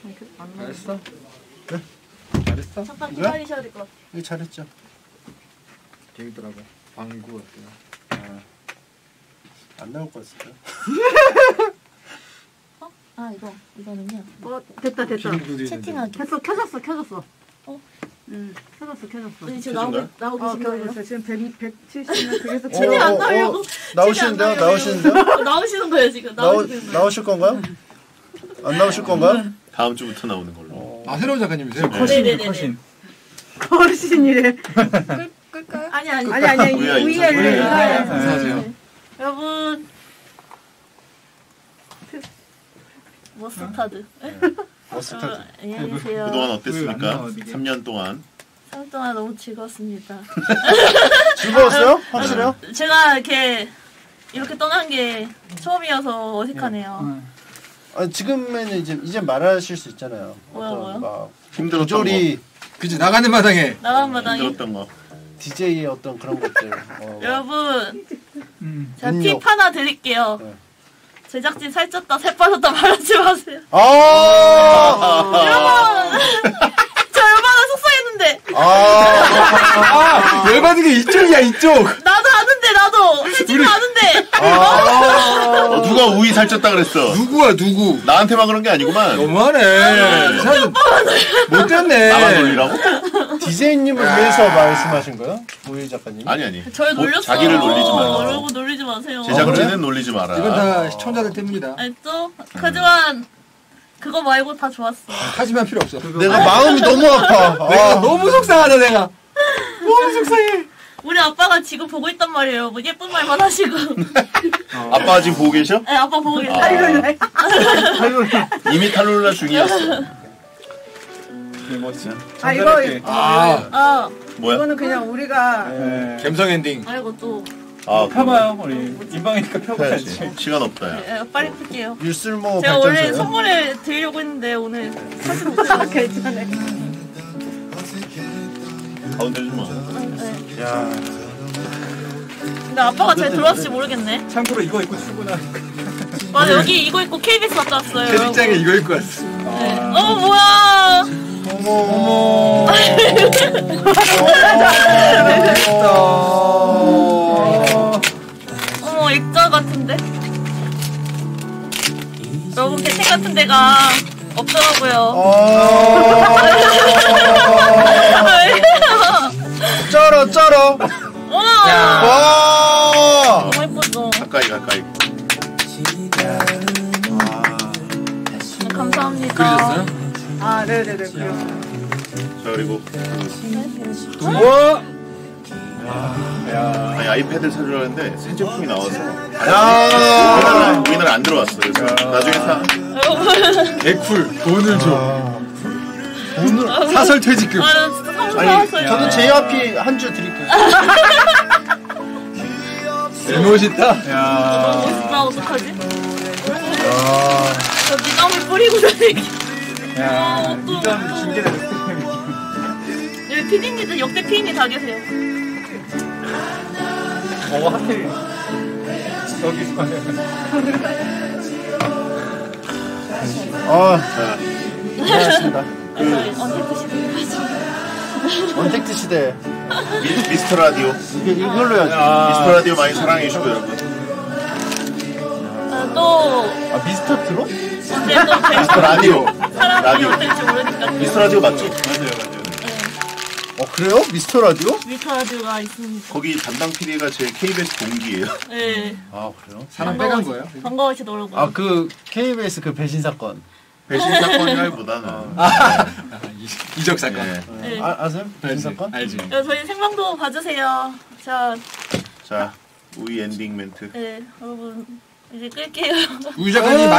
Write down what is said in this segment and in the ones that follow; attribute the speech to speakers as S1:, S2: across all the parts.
S1: 잘했어? 그래? 잘했어?
S2: 잠깐 기다리셔야 될 것 같아.
S3: 네, 잘했죠.
S1: 재밌더라고. 방구 어때요?
S3: 안 나올 것 같을까요?
S2: 아 이거는요.
S4: 됐다.
S2: 채팅하기.
S4: 됐어, 켜졌어. 켜졌어.
S2: 지금 나오고 계신 거예요?
S4: 지금 170명 그래서
S2: 채팅 안 나오려고.
S3: 나오시는데요?
S2: 나오시는 거예요 지금.
S3: 나오실 건가요? 안 나오실 건가요?
S5: 다음 주부터 나오는 걸로.
S1: 아 새로운 작가님이세요?
S2: 네네네.
S4: 거신이래.
S2: 끌까요? 아니.
S4: 우이엘.
S1: 안녕하세요.
S2: 여러분. 머스타드.
S3: 머스타드.
S2: 안녕히 계세요.
S5: 그동안 어땠습니까? 3년 동안.
S2: 3년 동안 너무 즐거웠습니다.
S3: 즐거웠어요? 확실해요?
S2: 제가 이렇게 떠난 게 처음이어서 어색하네요.
S3: 지금은 이제 말하실 수 있잖아요.
S2: 뭐요?
S3: 막
S5: 힘들었던
S3: 조리,
S1: 그치 나가는 마당에
S5: 힘들었던 거.
S3: DJ의 어떤 그런 것들.
S2: 여러분, 제가
S3: 능력.
S2: 팁 하나 드릴게요.
S3: 네.
S2: 제작진 살쪘다, 살 빠졌다 말하지 마세요. 여러분, 저 얼마나 속상했는데.
S1: 열받은 게 이쪽이야 이쪽.
S2: 나도 아는데, 솔직히 아는데.
S5: 누가 우이 살쪘다 그랬어?
S1: 누구야 누구?
S5: 나한테만 그런 게 아니구만.
S1: 너무하네. 사실 못됐네.
S5: 나만 놀리라고?
S3: DJ님을 위해서 말씀하신 거예요? 우희 작가님?
S5: 아니.
S2: 저를 놀렸어요.
S5: 자기를 놀리지 마요.
S2: 여러분 놀리지 마세요.
S5: 제작진은 놀리지 마라.
S1: 이건 다 시청자들 때문이다.
S2: 아니 또 하지만 그거 말고 다 좋았어.
S1: 하지만 필요 없어.
S3: 내가 마음이 너무 아파.
S1: 내가 너무 속상하다 내가. 너무 속상해.
S2: 우리 아빠가 지금 보고 있단 말이에요. 뭐 예쁜 말만 하시고.
S5: 아빠가 지금 보고 계셔?
S2: 네, 아빠 보고 계세요.
S5: 이미 탈룰라 중이었어.
S4: 이거
S5: 뭐야?
S4: 이거는 그냥 우리가
S1: 감성 엔딩.
S2: 아이고 또.
S6: 펴봐요. 우리 인방이니까 펴봐야지.
S5: 시간 없다.
S2: 네, 빨리 풀게요.
S3: 율술모
S2: 제가 원래
S3: 발전소요?
S2: 선물을 드리려고 했는데 오늘 사실 못해서
S4: 괜찮아.
S5: 가운데 좀 와.
S2: 네.
S3: 야,
S2: 근데 아빠가 잘 들어왔을지 모르겠네.
S6: 참고로 이거 입고 출근하는 거.
S2: 맞아, 여기 이거 입고 KBS 갔다 왔어요.
S1: 채팅장에 이거 입고 왔어.
S2: 네. 뭐야.
S3: 어머.
S2: 어머, 액자 같은데? 여러분, 개팅 같은 데가 없더라고요.
S3: 쩔어. 와.
S2: 너무 예쁘죠?
S5: 가까이.
S2: 감사합니다.
S1: 그러셨어요?
S4: 네네네. 그래요.
S5: 자 그리고
S1: 우와.
S5: 아니, 아이패드를 사주려 했는데 새 제품이 나와서
S3: 야.
S5: 우리나라에 안 들어왔어. 그래서 나중에 사.
S1: 개쿨 돈을 줘. 사설 퇴직금.
S2: 나 진짜 사고
S3: 아니,
S2: 사왔어요.
S3: 저도 JYP 한 주 드릴게요.
S1: 멋있다.
S2: 너무 멋있다, 어떡하지? 저 미남을 뿌리고 다니기.
S6: 일단 중계되는
S2: 여기 피디님들 역대 피디님 다 계세요.
S6: 하필 저기서
S3: 고맙습니다.
S2: 언택트
S3: 언택트 시대.
S5: 미스터 라디오.
S3: 이걸로 해야지.
S5: 미스터 라디오 많이 사랑해 주시고 여러분.
S2: 또
S3: 미스터 트롯?
S2: 언제 또
S5: 미스터 라디오.
S2: 사람이
S5: 라디오.
S2: 어떨지 모르니까.
S5: 미스터 라디오 맞죠?
S3: 그래요? 미스터 라디오?
S2: 미스터 라디오가 있습니다.
S5: 거기 담당 PD가 제 KBS 동기예요.
S2: 네.
S3: 그래요?
S1: 사람 빼간 거예요?
S2: 반가우시더라고요.
S3: 그 KBS 그 배신 사건.
S5: 배신 사건이라기보다는
S1: 이적 사건.
S2: 네.
S3: 아세요? 배신 사건?
S1: 알지.
S2: 저희 생방송 봐주세요.
S5: 자 우이 엔딩 멘트.
S2: 네, 여러분 이제 끌게요.
S1: 우유 작가님
S6: 우리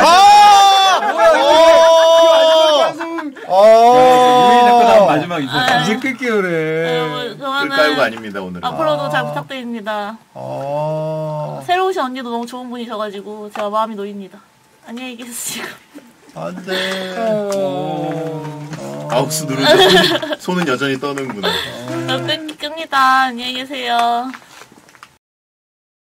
S6: 작가 나온 마지막 인사.
S1: 이제 끌게요 그래.
S2: 여러분
S5: 끌까요가
S2: 그러면
S5: 아닙니다 오늘은.
S2: 앞으로도 잘 부탁드립니다. 새로 오신 언니도 너무 좋은 분이셔가지고 제가 마음이 놓입니다. 안녕히 계세요.
S3: 안돼.
S5: 마우스 누르죠. 손은 여전히 떠는구나.
S2: 끕니다. 안녕히 계세요.